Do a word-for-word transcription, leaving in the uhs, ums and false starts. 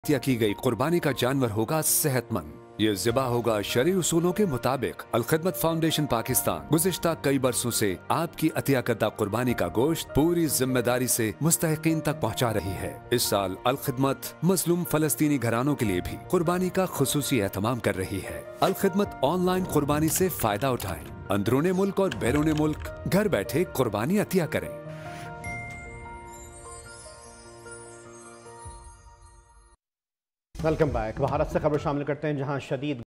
अतिया की गई कुर्बानी का जानवर होगा सेहतमंद। ये ज़िबा होगा शरई उसूलों के मुताबिक। अल खिदमत फाउंडेशन पाकिस्तान गुज़िश्ता कई बरसों से आपकी अतिया करदा कुर्बानी का गोश्त पूरी जिम्मेदारी से मुस्तहिकीन तक पहुँचा रही है। इस साल अल खिदमत मजलूम फलस्तीनी घरानों के लिए भी कुर्बानी का खुसूसी एहतमाम कर रही है। अल खिदमत ऑनलाइन कुर्बानी से फायदा उठाएं। अंदरूने मुल्क और बैरूने मुल्क घर बैठे कुर्बानी अतिया करें। Welcome back. भारत से खबर शामिल करते हैं, जहां शदीद